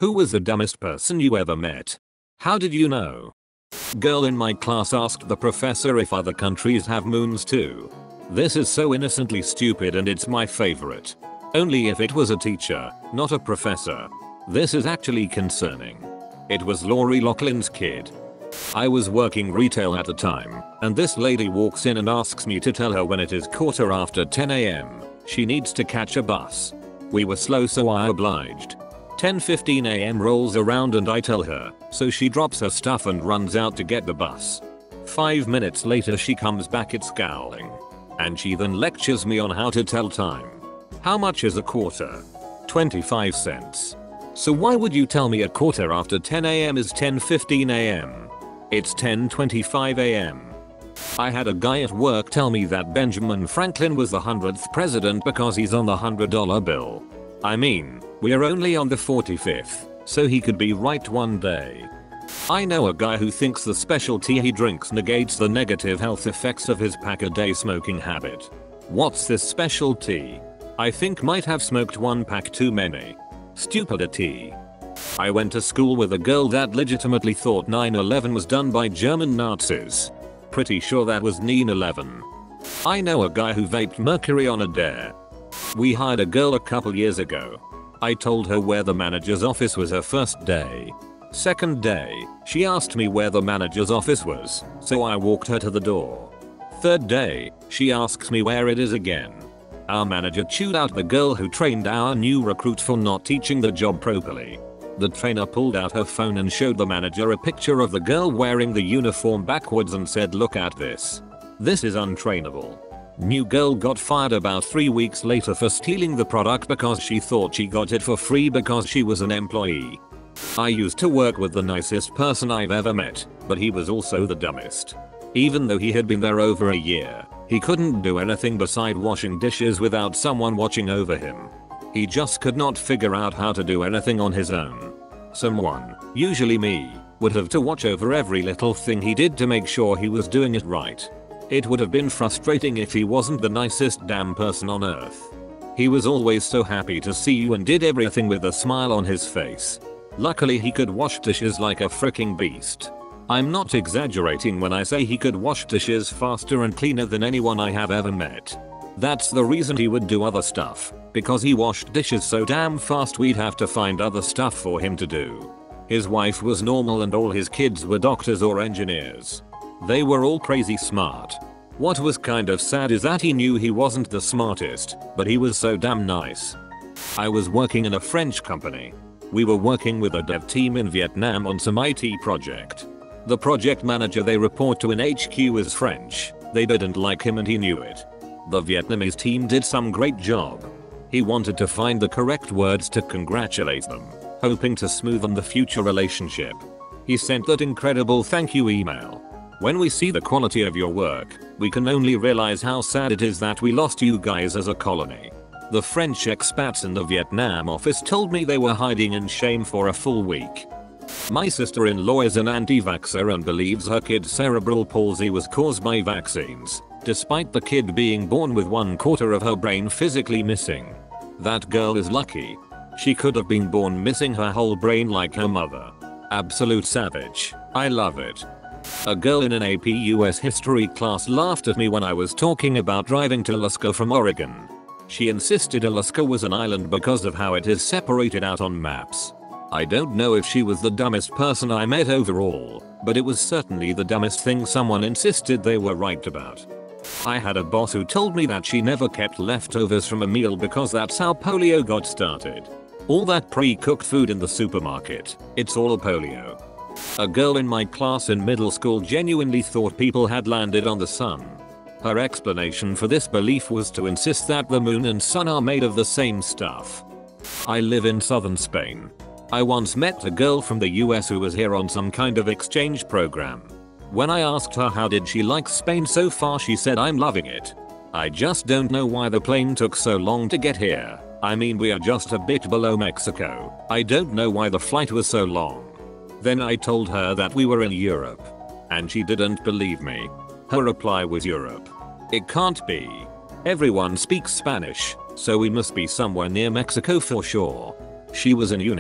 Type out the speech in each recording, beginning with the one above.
Who was the dumbest person you ever met? How did you know? Girl in my class asked the professor if other countries have moons too. This is so innocently stupid and it's my favorite. Only if it was a teacher, not a professor. This is actually concerning. It was Lori Loughlin's kid. I was working retail at the time, and this lady walks in and asks me to tell her when it is 10:15 AM. She needs to catch a bus. We were slow so I obliged. 10:15 AM rolls around and I tell her, so she drops her stuff and runs out to get the bus. 5 minutes later she comes back scowling. And she then lectures me on how to tell time. How much is a quarter? 25 cents. So why would you tell me a quarter after 10 AM is 10:15 AM? It's 10:25 AM. I had a guy at work tell me that Benjamin Franklin was the 100th president because he's on the $100 bill. I mean, we're only on the 45th, so he could be right one day. I know a guy who thinks the special tea he drinks negates the negative health effects of his pack-a-day smoking habit. What's this special tea? I think might have smoked one pack too many. Stupidity. I went to school with a girl that legitimately thought 9/11 was done by German Nazis. Pretty sure that was 9/11. I know a guy who vaped mercury on a dare. We hired a girl a couple years ago. I told her where the manager's office was her first day. Second day, she asked me where the manager's office was, so I walked her to the door. Third day, she asks me where it is again. Our manager chewed out the girl who trained our new recruit for not teaching the job properly. The trainer pulled out her phone and showed the manager a picture of the girl wearing the uniform backwards and said, "Look at this. This is untrainable." New girl got fired about 3 weeks later for stealing the product because she thought she got it for free because she was an employee. I used to work with the nicest person I've ever met, but he was also the dumbest. Even though he had been there over a year, he couldn't do anything beside washing dishes without someone watching over him. He just could not figure out how to do anything on his own. Someone, usually me, would have to watch over every little thing he did to make sure he was doing it right. It would have been frustrating if he wasn't the nicest damn person on earth. He was always so happy to see you and did everything with a smile on his face. Luckily he could wash dishes like a freaking beast. I'm not exaggerating when I say he could wash dishes faster and cleaner than anyone I have ever met. That's the reason he would do other stuff, because he washed dishes so damn fast we'd have to find other stuff for him to do. His wife was normal and all his kids were doctors or engineers. They were all crazy smart. What was kind of sad is that he knew he wasn't the smartest, but he was so damn nice. I was working in a French company. We were working with a dev team in Vietnam on some IT project. The project manager they report to in HQ is French. They didn't like him and he knew it. The Vietnamese team did some great job. He wanted to find the correct words to congratulate them, hoping to smoothen the future relationship. He sent that incredible thank you email. When we see the quality of your work, we can only realize how sad it is that we lost you guys as a colony. The French expats in the Vietnam office told me they were hiding in shame for a full week. My sister-in-law is an anti-vaxxer and believes her kid's cerebral palsy was caused by vaccines, despite the kid being born with 1/4 of her brain physically missing. That girl is lucky. She could have been born missing her whole brain like her mother. Absolute savage. I love it. A girl in an AP US history class laughed at me when I was talking about driving to Alaska from Oregon. She insisted Alaska was an island because of how it is separated out on maps. I don't know if she was the dumbest person I met overall, but it was certainly the dumbest thing someone insisted they were right about. I had a boss who told me that she never kept leftovers from a meal because that's how polio got started. All that pre-cooked food in the supermarket, it's all polio. A girl in my class in middle school genuinely thought people had landed on the sun. Her explanation for this belief was to insist that the moon and sun are made of the same stuff. I live in southern Spain. I once met a girl from the US who was here on some kind of exchange program. When I asked her how did she like Spain so far, she said, "I'm loving it. I just don't know why the plane took so long to get here. I mean, we are just a bit below Mexico. I don't know why the flight was so long." Then I told her that we were in Europe. And she didn't believe me. Her reply was, "Europe? It can't be. Everyone speaks Spanish, so we must be somewhere near Mexico for sure." She was in uni.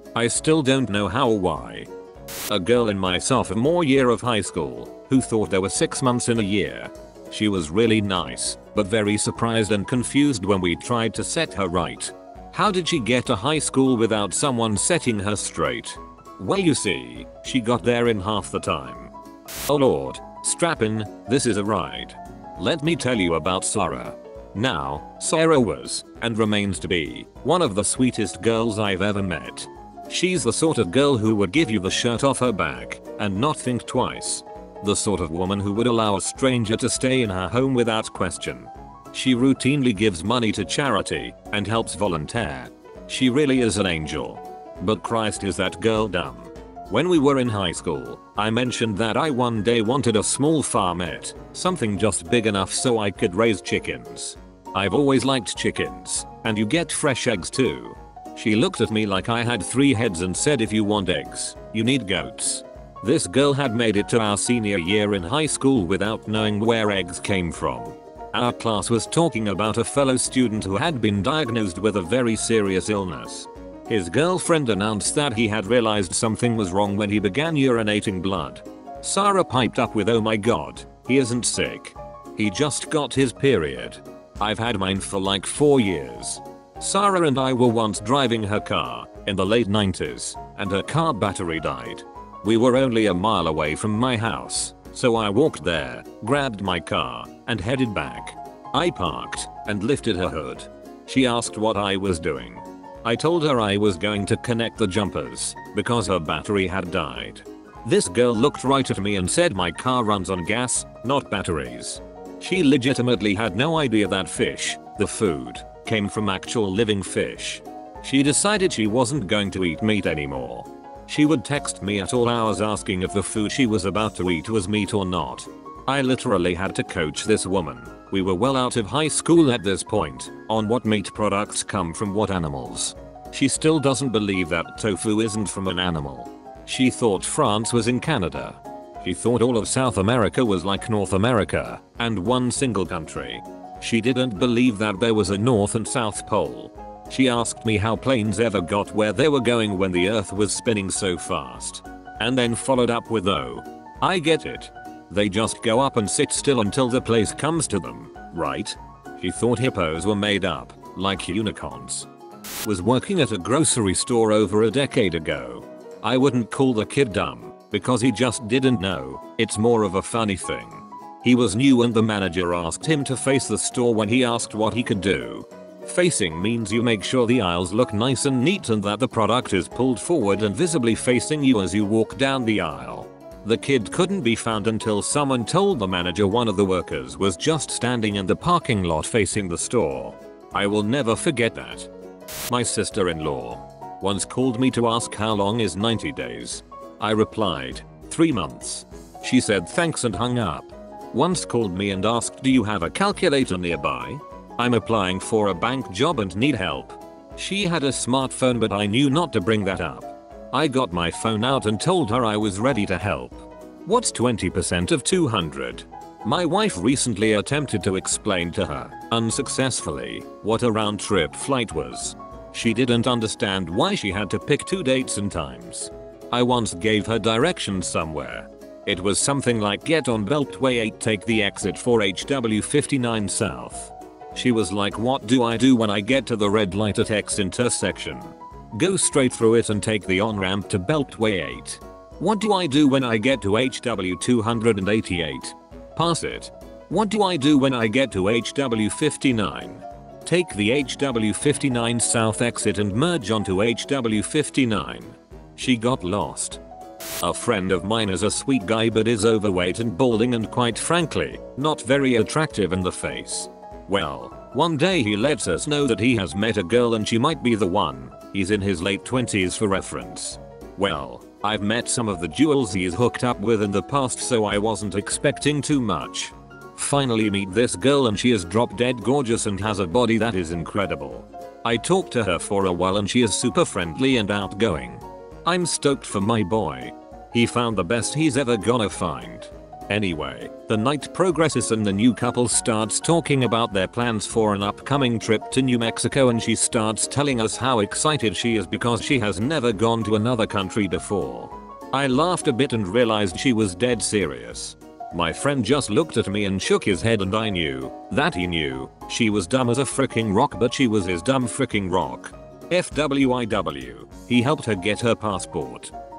I still don't know how or why. A girl in my sophomore year of high school who thought there were 6 months in a year. She was really nice, but very surprised and confused when we tried to set her right. How did she get to high school without someone setting her straight? Well, you see, she got there in half the time. Oh lord, strap in, this is a ride. Let me tell you about Sarah. Now, Sarah was, and remains to be, one of the sweetest girls I've ever met. She's the sort of girl who would give you the shirt off her back and not think twice. The sort of woman who would allow a stranger to stay in her home without question. She routinely gives money to charity and helps volunteer. She really is an angel. But Christ, is that girl dumb. When we were in high school, I mentioned that I one day wanted a small farmette, something just big enough so I could raise chickens. I've always liked chickens, and you get fresh eggs too. She looked at me like I had 3 heads and said, if you want eggs, you need goats. This girl had made it to our senior year in high school without knowing where eggs came from. Our class was talking about a fellow student who had been diagnosed with a very serious illness. His girlfriend announced that he had realized something was wrong when he began urinating blood. Sarah piped up with, oh my god, he isn't sick. He just got his period. I've had mine for like 4 years. Sarah and I were once driving her car in the late 90s, and her car battery died. We were only a mile away from my house, so I walked there, grabbed my car, and headed back. I parked and lifted her hood. She asked what I was doing. I told her I was going to connect the jumpers because her battery had died. This girl looked right at me and said, my car runs on gas, not batteries. She legitimately had no idea that fish, the food, came from actual living fish. She decided she wasn't going to eat meat anymore. She would text me at all hours asking if the food she was about to eat was meat or not. I literally had to coach this woman. We were well out of high school at this point, on what meat products come from what animals. She still doesn't believe that tofu isn't from an animal. She thought France was in Canada. She thought all of South America was like North America, and one single country. She didn't believe that there was a North and South Pole. She asked me how planes ever got where they were going when the earth was spinning so fast. And then followed up with, oh, I get it. They just go up and sit still until the place comes to them, right? She thought hippos were made up, like unicorns. Was working at a grocery store over a decade ago. I wouldn't call the kid dumb, because he just didn't know, it's more of a funny thing. He was new and the manager asked him to face the store when he asked what he could do. Facing means you make sure the aisles look nice and neat and that the product is pulled forward and visibly facing you as you walk down the aisle. The kid couldn't be found until someone told the manager one of the workers was just standing in the parking lot facing the store. I will never forget that. My sister-in-law once called me to ask how long is 90 days. I replied, 3 months. She said thanks and hung up. Once called me and asked, do you have a calculator nearby? I'm applying for a bank job and need help. She had a smartphone but I knew not to bring that up. I got my phone out and told her I was ready to help. What's 20% of 200? My wife recently attempted to explain to her, unsuccessfully, what a round-trip flight was. She didn't understand why she had to pick 2 dates and times. I once gave her directions somewhere. It was something like get on Beltway 8, take the exit for HW59 South. She was like, what do I do when I get to the red light at X intersection? Go straight through it and take the on-ramp to Beltway 8. What do I do when I get to HW288? Pass it. What do I do when I get to HW59? Take the HW59 South exit and merge onto HW59. She got lost. A friend of mine is a sweet guy but is overweight and balding and quite frankly, not very attractive in the face. Well, one day he lets us know that he has met a girl and she might be the one. He's in his late 20s for reference. Well, I've met some of the jewels he's hooked up with in the past so I wasn't expecting too much. Finally meet this girl and she is drop dead gorgeous and has a body that is incredible. I talked to her for a while and she is super friendly and outgoing. I'm stoked for my boy. He found the best he's ever gonna find. Anyway, the night progresses and the new couple starts talking about their plans for an upcoming trip to New Mexico, and she starts telling us how excited she is because she has never gone to another country before. I laughed a bit and realized she was dead serious. My friend just looked at me and shook his head, and I knew that he knew she was dumb as a freaking rock, but she was his dumb freaking rock. FWIW, he helped her get her passport.